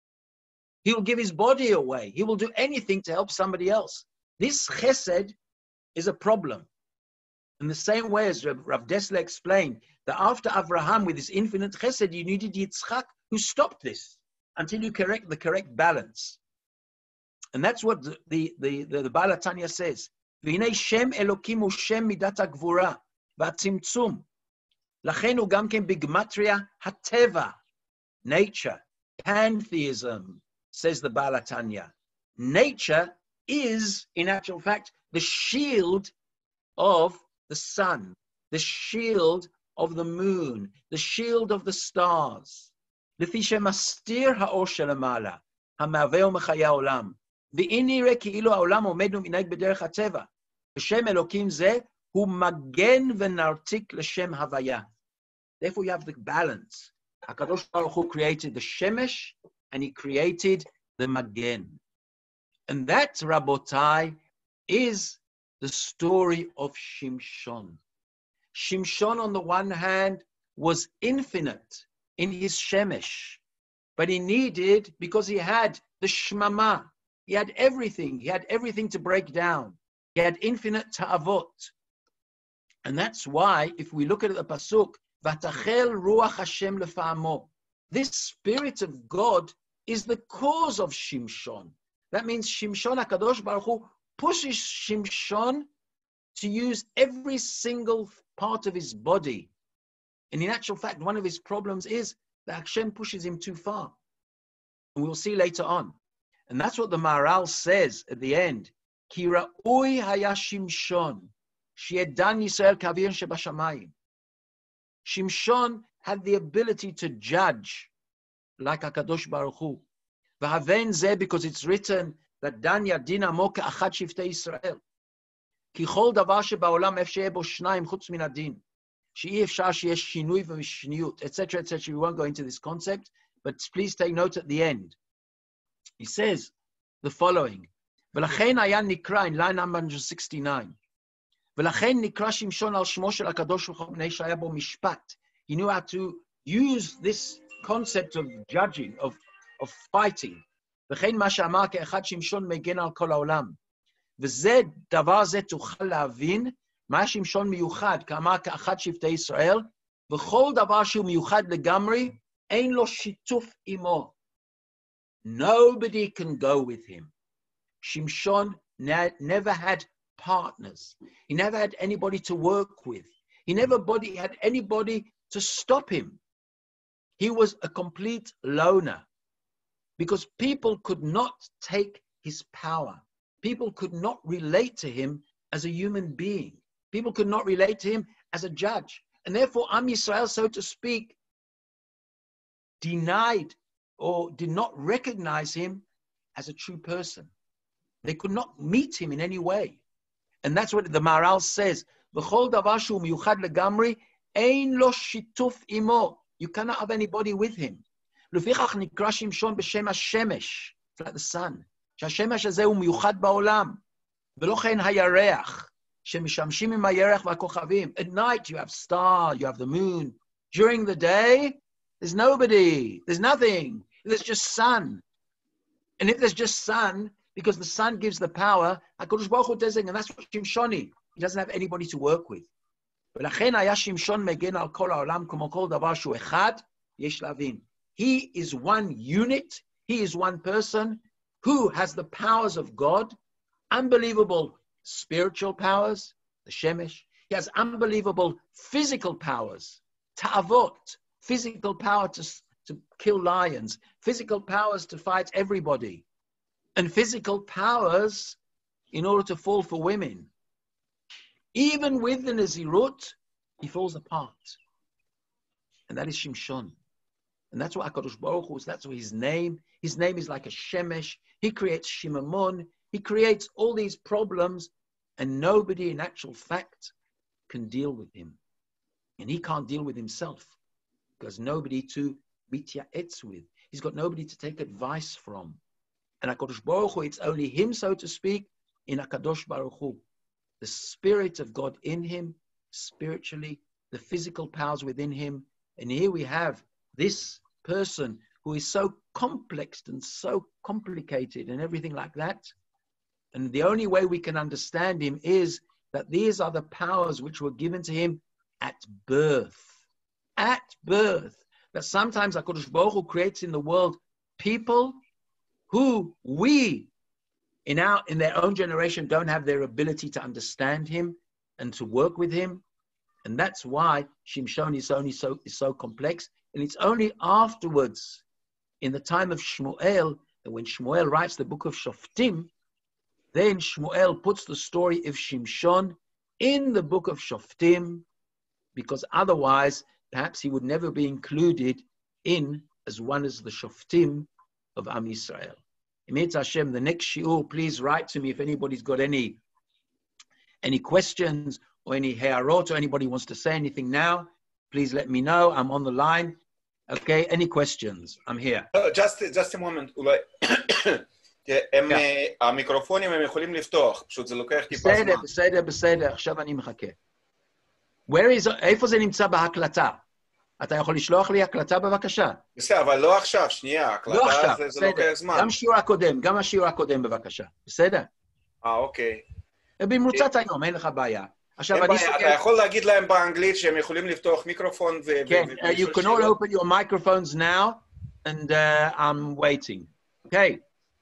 He will give his body away. He will do anything to help somebody else. This chesed is a problem. In the same way as Rav Dessler explained, that after Avraham with his infinite chesed, you needed Yitzchak who stopped this until you correct the correct balance. And that's what the, the, the, the, the Baal HaTanya says. V'hinei Shem Elokim hu Shem midat hagvura v'atzimtzum. Lachen hu gam ken b'gematria hateva. Nature, pantheism, says the Baal HaTanya. Nature is, in actual fact, the shield of the sun, the shield of the moon, the shield of the stars. לפי שמסתיר האור שלמעלה, המהווה ומחיה העולם. ואם נראה כאילו העולם עומד ומנהג בדרך הטבע. בשם אלוקים זה הוא מגן ונרתיק לשם הוויה. Therefore you have the balance. HaKadosh Baruch Hu created the Shemesh and he created the Magen. And that, Rabotai, is the story of Shimshon. Shimshon, on the one hand, was infinite in his Shemesh, but he needed, because he had the Shmama, he had everything, he had everything to break down. He had infinite ta'avot. And that's why, if we look at the Pasuk, Vatachel Ruach Hashem lefa'amo, this Spirit of God is the cause of Shimshon. That means Shimshon, HaKadosh Baruch Hu, pushes Shimshon to use every single part of his body. And in actual fact, one of his problems is that Hashem pushes him too far. And we'll see later on. And that's what the Maharal says at the end. Ki ra'ui haya Shimshon, she'edan Yisrael kavir shebashamayim. Shimshon had the ability to judge like HaKadosh Baruch Hu. V'haven zeh, because it's written that Dan yadin amo ka'achad shiftei Yisrael. כי כל דבר שבעולם אפשר שיהיה בו שניים חוץ מן הדין, שאי אפשר שיש שינוי ומשניות, et cetera, et cetera. We won't go into this concept, but please take note at the end. He says the following, ולכן היה נקרא, in line number sixty-nine, ולכן נקרא שמשון על שמו של הקדוש ברוך הוא, מפני שהיה בו משפט. He knew how to use this concept of judging, of, of fighting. וכן מה שאמר כאחד שמשון מגן על כל העולם. וזה, דבר זה תוכל להבין, מה שמשון מיוחד, כאמר כאחד שבטי ישראל, וכל דבר שהוא מיוחד לגמרי, אין לו שיתוף עמו. Nobody can go with him. Shimshon ne- never had partners. He never had anybody to work with. He never body, had anybody to stop him. He was a complete loner because people could not take his power. People could not relate to him as a human being. People could not relate to him as a judge. And therefore, Am Yisrael, so to speak, denied or did not recognize him as a true person. They could not meet him in any way. And that's what the Maharal says. V'chol davar shu miyuchad legamri, ein lo shituf imo. You cannot have anybody with him. Lefichach nikra Shimshon b'shem hashemesh. It's like the sun. שהשמש הזה הוא מיוחד בעולם. ולא כן הירח, שמשמשים עם הירח והכוכבים. At night you have star, you have the moon. During the day, there's nobody, there's nothing. There's just sun. And if there's just sun, because the sun gives the power, HaKadosh Baruch Hu does it, and that's what Shimshoni. He doesn't have anybody to work with. ולכן היה שמשון מגן על כל העולם כמו כל דבר שהוא אחד, yesh lavin. He is one unit. He is one person who has the powers of God, unbelievable spiritual powers, the shemesh. He has unbelievable physical powers, ta'avot, physical power to, to kill lions, physical powers to fight everybody, and physical powers in order to fall for women. Even with the Nazirut, he falls apart. And that is Shimshon. And that's what HaKadosh Baruch Hu is. That's what his name. His name is like a shemesh. He creates shimamon. He creates all these problems, and nobody in actual fact can deal with him. And he can't deal with himself because nobody to mityaetz with. He's got nobody to take advice from. And HaKadosh Baruch Hu, it's only him, so to speak, in HaKadosh Baruch Hu. The Spirit of God in him, spiritually, the physical powers within him. And here we have this person who is so complex and so complicated and everything like that. And the only way we can understand him is that these are the powers which were given to him at birth. At birth. That sometimes HaKadosh Baruch Hu creates in the world people who we, in our in their own generation, don't have their ability to understand him and to work with him. And that's why Shimshon is only so is so complex. And it's only afterwards, in the time of Shmuel, that when Shmuel writes the book of Shoftim, then Shmuel puts the story of Shimshon in the book of Shoftim, because otherwise, perhaps he would never be included in as one as the Shoftim of Am Yisrael. Emet Hashem, the next shiur, please write to me if anybody's got any, any questions or any hearot, or anybody wants to say anything now. Please let me know. I'm on the line. Okay, any questions? I'm here. Uh, just, just a moment. אולי... הם, המיקרופונים הם יכולים לפתוח, פשוט זה לוקח טיפה זמן. בסדר, בסדר, בסדר, עכשיו אני מחכה. Where is, איפה זה נמצא בהקלטה? אתה יכול לשלוח לי הקלטה בבקשה? בסדר, אבל לא עכשיו, שנייה, הקלטה זה, זה לוקח זמן. גם שיעור הקודם, גם השיעור הקודם בבקשה, בסדר? אה, אוקיי. במרוצת היום, אין לך בעיה. אין בעיה, אתה יכול להגיד להם באנגלית שהם יכולים לפתוח מיקרופון ו... כן, you can all open your microphones now, and uh, I'm waiting. Okay.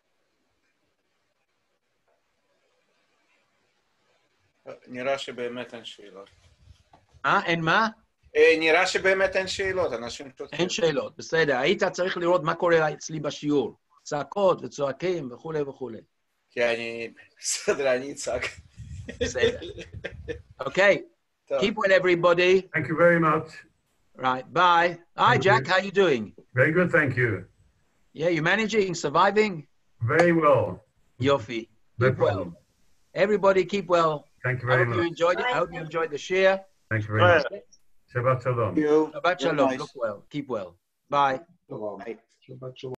נראה שבאמת אין שאלות. אה, אין מה? נראה שבאמת אין שאלות, אנשים פשוט... אין שאלות, בסדר. היית צריך לראות מה קורה אצלי בשיעור. צעקות וצועקים וכולי וכולי. כי אני... בסדר, אני אצעק. בסדר. Okay. Keep well, everybody. Thank you very much. Right, bye. Hi, Thank Jack. you. How you doing? Very good, thank you. Yeah, you managing, surviving? Very well. Yofi. No Keep well. problem. Everybody keep well. Thank you I very hope you much. enjoyed it. I hope you enjoyed the share. Thank you very much. Shabbat shalom. Shabbat shalom. Look well. Keep well. Bye. Shabbat shalom.